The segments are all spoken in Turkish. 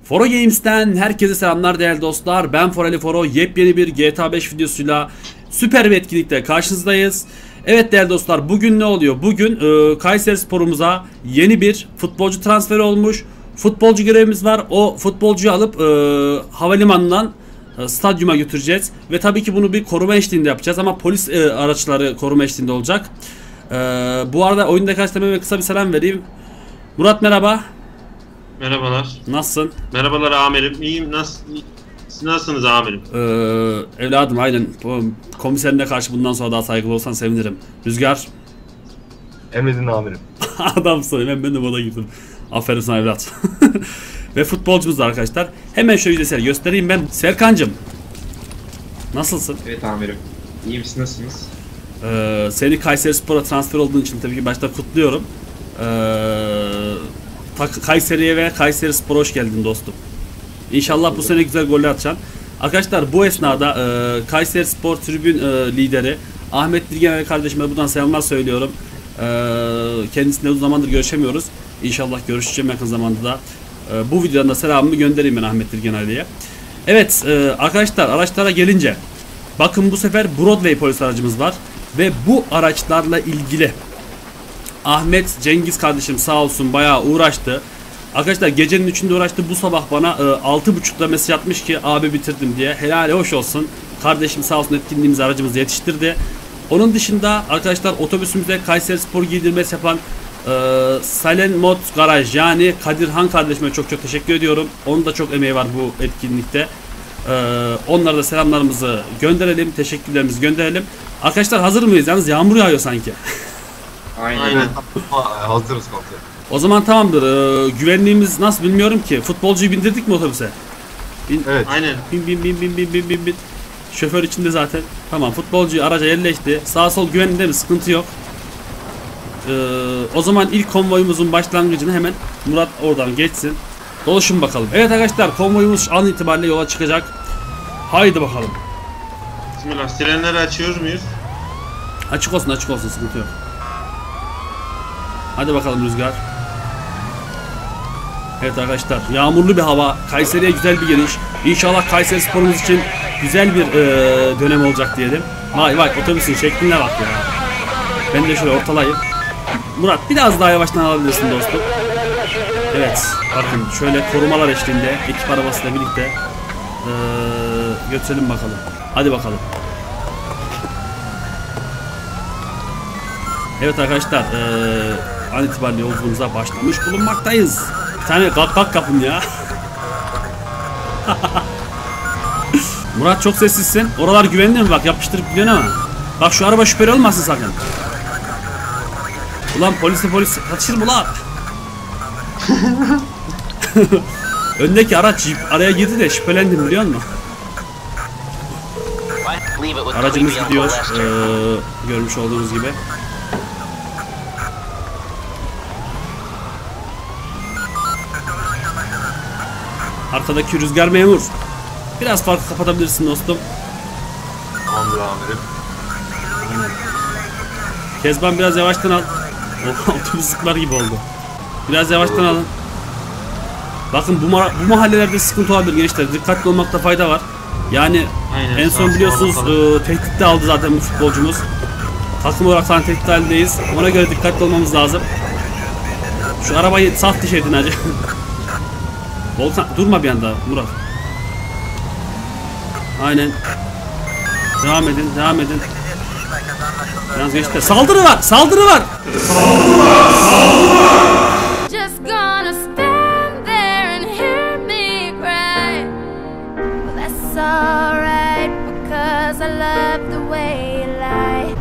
Foro Games'ten herkese selamlar değerli dostlar. Ben Forali Foro. Yepyeni bir GTA 5 videosuyla süper bir etkinlikte karşınızdayız. Evet değerli dostlar, bugün ne oluyor? Bugün Kayserispor'umuza yeni bir futbolcu transferi olmuş. Futbolcu görevimiz var. O futbolcuyu alıp havalimanından stadyuma götüreceğiz. Ve tabii ki bunu bir koruma eşliğinde yapacağız ama polis araçları koruma eşliğinde olacak. Bu arada oyundaki arkadaşlarıma kısa bir selam vereyim. Murat merhaba. Merhabalar. Nasılsın? Merhabalar amirim. İyiyim. Siz nasılsınız amirim? Evladım aynen. Komiserine karşı bundan sonra daha saygılı olsan sevinirim. Rüzgar. Emredin amirim. Adamsın. Hemen ben de moda girdim. Aferin sana evlat. Ve futbolcumuz da arkadaşlar. Hemen şöyle yüzdesel göstereyim ben. Serkancığım. Nasılsın? Evet amirim. İyiyim, siz nasılsınız? Seni Kayserispor'a transfer olduğun için tabii ki başta kutluyorum. Kayseri'ye ve Kayserispor'a hoş geldin dostum. İnşallah bu sene güzel goller atacaksın. Arkadaşlar bu esnada Kayserispor tribün lideri Ahmet Dirgener kardeşime buradan selamlar söylüyorum. Kendisiyle uzun zamandır görüşemiyoruz. İnşallah görüşeceğim yakın zamanda da. Bu videodan da selamımı göndereyim ben Ahmet Dirgener'e. Evet arkadaşlar, araçlara gelince bakın bu sefer Broadway polis aracımız var ve bu araçlarla ilgili Ahmet Cengiz kardeşim sağ olsun bayağı uğraştı. Arkadaşlar gecenin 3'ünde uğraştı. Bu sabah bana 6.30'da mesaj atmış ki abi bitirdim diye. Helal hoş olsun. Kardeşim sağ olsun etkinliğimizi aracımızı yetiştirdi. Onun dışında arkadaşlar otobüsümüzde Kayserispor giydirmesi yapan Silent Mod Garaj yani Kadirhan kardeşime çok teşekkür ediyorum. Onun da çok emeği var bu etkinlikte. Onlara da selamlarımızı gönderelim. Teşekkürlerimizi gönderelim. Arkadaşlar hazır mıyız? Yalnız yağmur yağıyor sanki. Aynen. Hazırız komiserim. O zaman tamamdır. Güvenliğimiz nasıl bilmiyorum ki. Futbolcuyu bindirdik mi otobüse? Evet. Aynen. Bin. Şoför içinde zaten. Tamam, futbolcu araca yerleşti. Sağ sol güvenli değil mi? Sıkıntı yok. O zaman ilk konvoyumuzun başlangıcını hemen Murat oradan geçsin. Dolaşın bakalım. Evet arkadaşlar, konvoyumuz an itibariyle yola çıkacak. Haydi bakalım. Bismillah. Sirenleri açıyor muyuz? Açık olsun sıkıntı yok. Hadi bakalım Rüzgar. Evet arkadaşlar, yağmurlu bir hava. Kayseri'ye güzel bir geliş. İnşallah Kayserispor'umuz için güzel bir dönem olacak diyelim. Vay otobüsün şekline bak ya. Ben de şöyle ortalayayım. Murat biraz daha yavaştan alabilirsin dostum. Evet bakın şöyle korumalar eşliğinde ekip arabasıyla birlikte götürelim bakalım. Hadi bakalım. Evet arkadaşlar an itibariyle yolculuğumuza başlamış bulunmaktayız. Bir tane kalk kapın ya. Murat çok sessizsin. Oralar güvenli mi? Bak yapıştırıp gidiyorsun ama. Bak şu araba şüpheli olmasın sakın. Ulan polis kaçır mı lan? Öndeki araç araya girdi de şüphelendim biliyor musun? Aracımız gidiyor. Görmüş olduğunuz gibi. Arkadaki Rüzgar memur. Biraz farkı kapatabilirsin dostum. Tamamdır amirim. Kezban biraz yavaştan al. Otobüs zıplar gibi oldu. Biraz yavaştan alın. Bakın bu mahallelerde sıkıntı olabilir gençler. Dikkatli olmakta fayda var. Yani aynen, en son biliyorsunuz tehdit de aldı zaten bu futbolcumuz. Takım olarak sana tehdit halindeyiz. Ona göre dikkatli olmamız lazım. Şu arabayı saf diş edin hacı. Volkan durma bir anda Murat. Aynen. Devam edin. Yalnız gençler saldırı var. Just gonna stand there and hear me cry. Well, that's alright because I love the way you lie.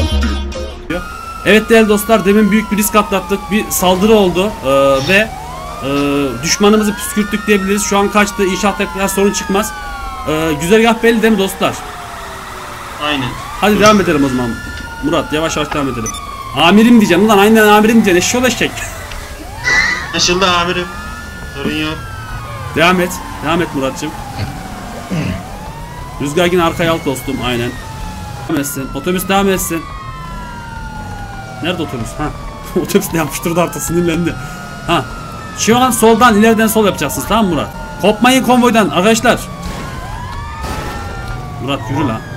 Evet değerli dostlar, demin büyük bir risk atlattık. Bir saldırı oldu ve düşmanımızı püskürttük diyebiliriz. Şu an kaçtı. İnşallah tekrar sorun çıkmaz. Güzergah belli değil mi dostlar? Aynen. Hadi devam edelim o zaman. Murat yavaş yavaş devam edelim. Amirim diyeceğim ulan, aynen amirim diyeceksin. Eşşoğlu eşek. Anlaşıldı amirim. Sorun yok. Devam et. Devam et Murat'cığım. Rüzgar yine arkaya al dostum. Aynen. Devam etsin. Otobüs devam etsin. Nerede otobüs? Ha. Otobüs ne yapmış? Durdu artık, sinirlendi. Ha. Şu an soldan, ileriden sol yapacaksınız, tamam mı Murat? Kopmayın konvoydan arkadaşlar. Murat yürü lan.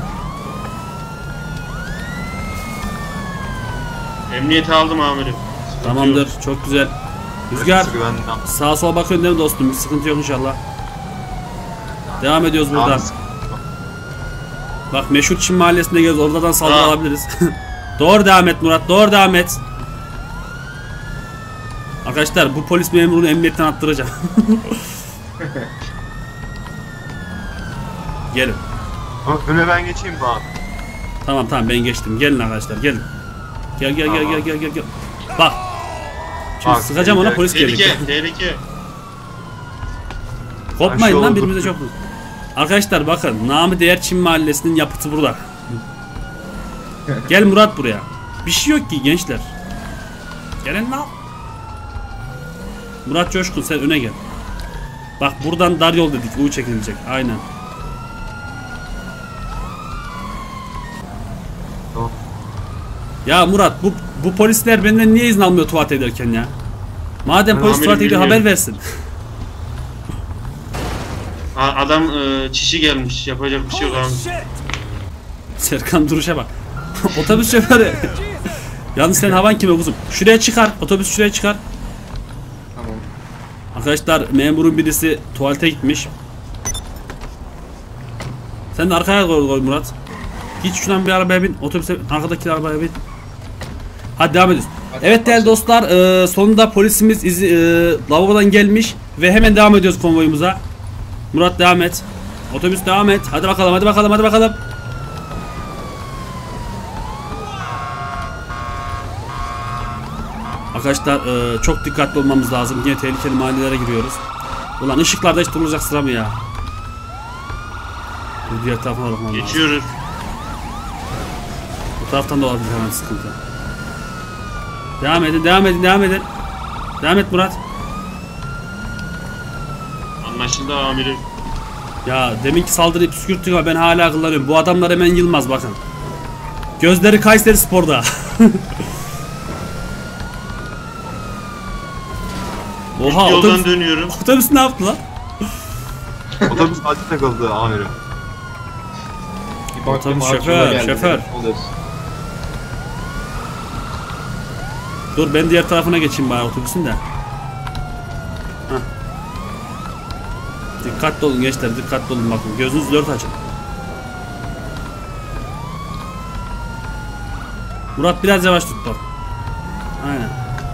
Emniyete aldım amirim. Sıkıntı Tamamdır. yok. Çok güzel. Rüzgar Güvenli. sağa sola bakıyorsun değil mi dostum? Bir sıkıntı yok inşallah. Devam ediyoruz buradan. Bak meşhur Çin mahallesinde geziyoruz. Oradan saldırı Ha. alabiliriz. Doğru devam et Murat. Doğru devam et. Arkadaşlar bu polis memurunu emniyetten attıracağım. Gelin. Ama öne ben geçeyim mi abi? Tamam ben geçtim. Gelin arkadaşlar gelin. Gel. Bak. Şimdi Bak, sıkacağım ona, polis gelecek. Tehlike. Kopmayın Aşı lan oldu. birbirimize çok. Arkadaşlar bakın, namı değer Çin mahallesinin yapıtı burada. Gel Murat buraya. Bir şey yok ki gençler. Gelin lan. Murat Coşkun sen öne gel. Bak buradan dar yol dedik, U çekilecek. Aynen. Tamam. Ya Murat bu polisler benden niye izin almıyor tuvalet ederken ya? Madem Ben polis amirim tuvalete gidiyor, bilmiyorum. haber versin. Adam çişi gelmiş. Yapacak bir şey yok abi. Serkan duruşa bak. Otobüs şoförü. Yalnız senin havan kime kuzum? Şuraya çıkar. Otobüs şuraya çıkar. Tamam. Arkadaşlar memurun birisi tuvalete gitmiş. Sen de arkaya koy Murat. Git şuradan bir arabaya bin. Otobüse, arkadaki arabaya bin. Hadi devam ediyoruz. Evet değerli dostlar, sonunda polisimiz lavabodan gelmiş ve hemen devam ediyoruz konvoyumuza. Murat devam et. Otobüs devam et. Hadi bakalım. Arkadaşlar çok dikkatli olmamız lazım. Yine tehlikeli mahallelere giriyoruz. Ulan ışıklarda hiç durulacak sıra mı ya? Diğer tarafına bakmam lazım. Geçiyoruz. Bu taraftan da olabilir hemen sıkıntı. Devam edin. Devam et Murat. Anlaşıldı amirim. Ya deminki saldırıyı püskürttük ama ben hala akıllanıyorum. Bu adamlar hemen yılmaz bakın. Gözleri Kayseri Spor'da. Oha Yoldan dönüyorum. otobüs ne yaptı lan? Otobüs acı takıldı amirim. Bir baktım, Otobüs arkamda şoför, geldi. şoför. Olur. Dur ben diğer tarafına geçeyim bari otobüsün de. Hah. Dikkatli olun gençler, dikkatli olun bakın. Gözünüzü dört açın. Murat biraz yavaş tut bak. Aynen.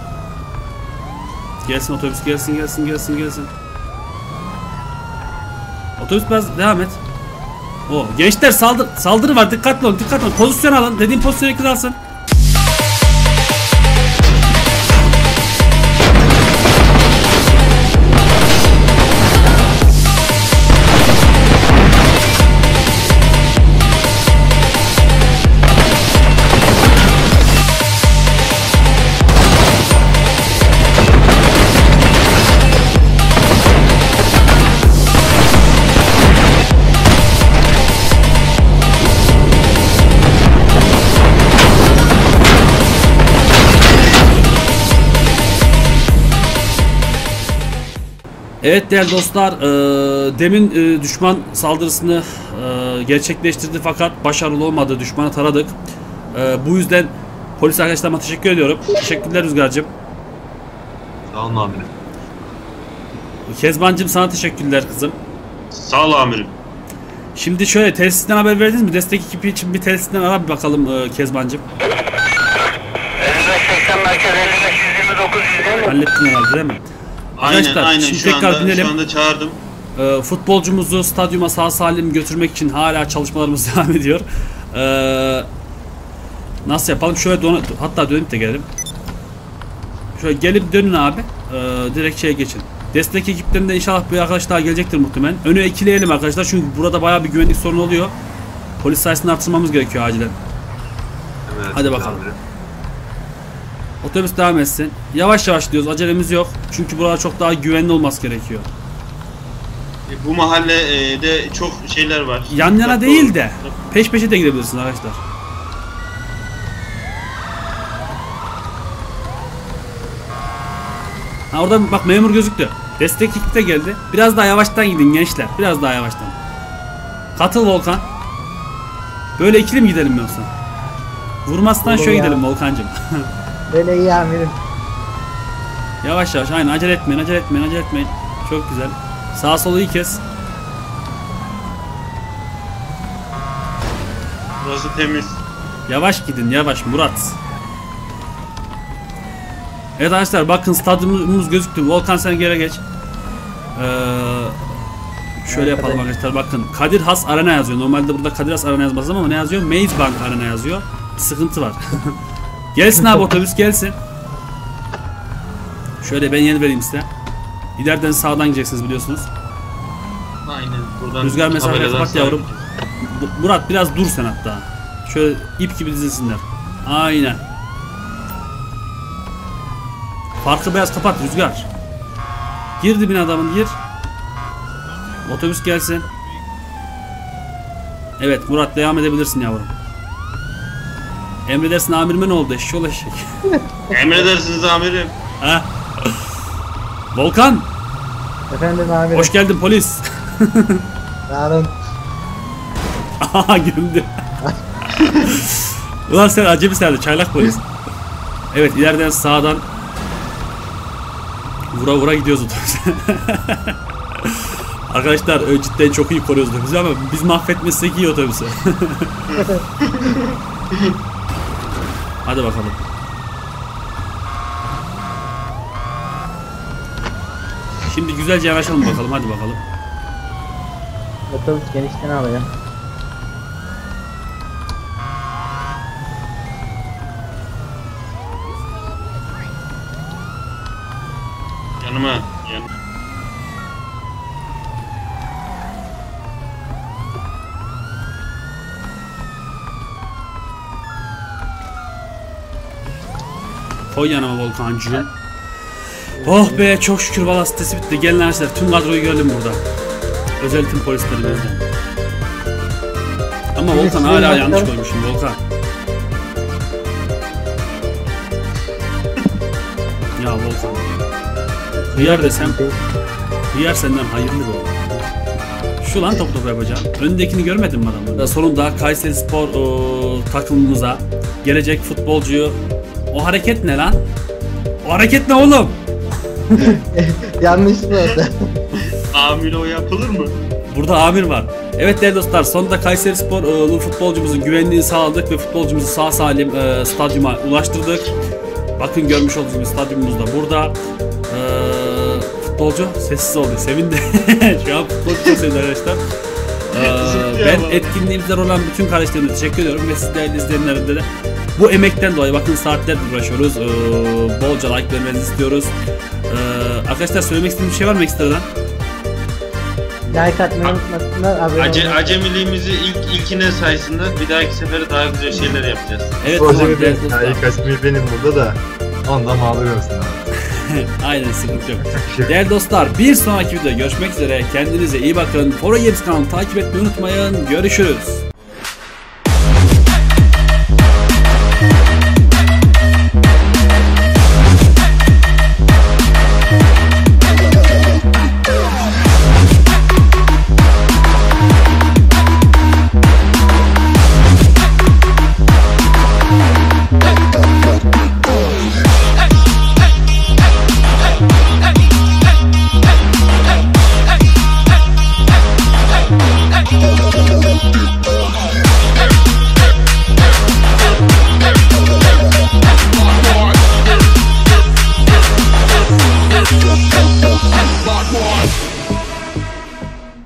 Gelsin otobüs, gelsin. Otobüs biraz devam et. O gençler saldırı var, dikkatli olun. Pozisyon alın. Dediğim pozisyonu kız alsın. Evet değerli dostlar, demin düşman saldırısını gerçekleştirdi fakat başarılı olmadı. Düşmanı taradık. Bu yüzden polis arkadaşlarıma teşekkür ediyorum. Teşekkürler Rüzgar'cığım. Sağ olun amirim. Kezbancığım sana teşekkürler kızım. Sağ ol amirim. Şimdi şöyle tesisten haber verdiniz mi? Destek ekibi için bir tesisten ara bir bakalım Kezbancığım. 55-80 merkez 55-129 Hallettin herhalde değil mi? Arkadaşlar, Aynen. şimdi Şu tekrar binelim. anda çağırdım. Futbolcumuzu stadyuma sağ salim götürmek için hala çalışmalarımız devam ediyor. Nasıl yapalım? Şöyle hatta dönüp de gelelim. Şöyle gelip dönün abi. direkt şeye geçin. Destek ekiplerinde inşallah bir arkadaş daha gelecektir muhtemelen. Önü ikileyelim arkadaşlar çünkü burada bayağı bir güvenlik sorunu oluyor. Polis sayısını artırmamız gerekiyor acilen. Evet, Hadi bakalım. amirim. Otobüs devam etsin. Yavaş yavaş diyoruz, acelemiz yok. Çünkü buralar çok daha güvenli olması gerekiyor. Bu mahallede çok şeyler var. Yan yana Dikkatli değil olun. de peş peşe de gidebilirsiniz arkadaşlar. Ha orada bak memur gözüktü. Destek ekip de geldi. Biraz daha yavaştan gidin gençler. Biraz daha yavaştan. Katıl Volkan. Böyle ikili mi gidelim yoksa? Vurmazsan şöyle gidelim Volkancığım. Böyle iyi amirim. Yavaş yavaş aynen acele etmeyin acele etmeyin acele etmeyin. Çok güzel. Sağa solu iyi kes. Burası temiz. Yavaş gidin yavaş Murat. Evet arkadaşlar bakın stadyumumuz gözüktü. Volkan sen geri geç. Şöyle yapalım arkadaşlar bakın. Kadir Has Arena yazıyor. Normalde burada Kadir Has Arena yazmaz ama ne yazıyor? Maze Bank Arena yazıyor. Bir sıkıntı var. Gelsin abi otobüs gelsin. Şöyle ben yeni vereyim size. İleriden sağdan gideceksiniz biliyorsunuz. Aynen. Buradan Rüzgar mesafesi tabeladan kapat sağa yavrum. gideceğiz. Murat biraz dur sen hatta. Şöyle ip gibi dizilsinler. Aynen. Farkı beyaz kapat Rüzgar. Gir dibine adamın gir. Otobüs gelsin. Evet Murat devam edebilirsin yavrum. Emredersin amirime ne oldu eşşoğlu eşek. Emredersiniz amirim. Ha? Volkan. Efendim amirim. Hoş geldin polis. Sağ olun. Aha güldü. Ulan sen acemi sende çaylak polis. Evet ileriden sağdan vura vura gidiyoruz otobüse. Arkadaşlar cidden çok iyi koruyoruz otobüsü ama biz mahvetmezsek iyi otobüsü. Hadi bakalım. Şimdi güzelce yanaşalım bakalım hadi bakalım. Otobüs genişten alıyor. Yanıma. Koy yanıma Volkancığım. Oh be çok şükür valla stresi bitti. Gelin arkadaşlar tüm kadroyu görelim burada. Özel tüm polislerimizden. Ama Volkan hala yanlış koymuşum Volkan. Ya Volkan. Hıyar desem. Hıyar senden hayırlı bu. Şu lan top topu yapacağım. Öndekini görmedin mi adamı? Sonunda Kayseri Spor takımımıza gelecek futbolcuyu. O hareket ne lan? O hareket ne oğlum? Yanlış mı oldu? Amir o yapılır mı? Burada amir var. Evet değerli dostlar sonunda Kayseri Spor'lu futbolcumuzun güvenliğini sağladık ve futbolcumuzu sağ salim stadyuma ulaştırdık. Bakın görmüş olduğunuz gibi stadyumumuz da burada. Futbolcu sessiz oldu. Sevindi. Şu an futbolcu çok sevindi arkadaşlar. Ben etkinliğimizde olan bütün kardeşlerime teşekkür ediyorum ve siz değerli izleyenlerimde de bu emekten dolayı bakın saatlerdir uğraşıyoruz. Bolca like vermenizi istiyoruz. Arkadaşlar söylemek istediğim bir şey var mı ekstradan? Like atmayı unutmasınlar. Abone olmayı. Acemiliğimizi ilkine saysınlar. Bir dahaki sefere daha güzel şeyler yapacağız. Evet Proje tamam benim. değerli dostlar. Yani kaçmayı benim burada da. Ondan mağdur olsun abi. Aynen sıkıntı yok. Değerli dostlar bir sonraki videoda görüşmek üzere. Kendinize iyi bakın. Foro Games kanalını takip etmeyi unutmayın. Görüşürüz.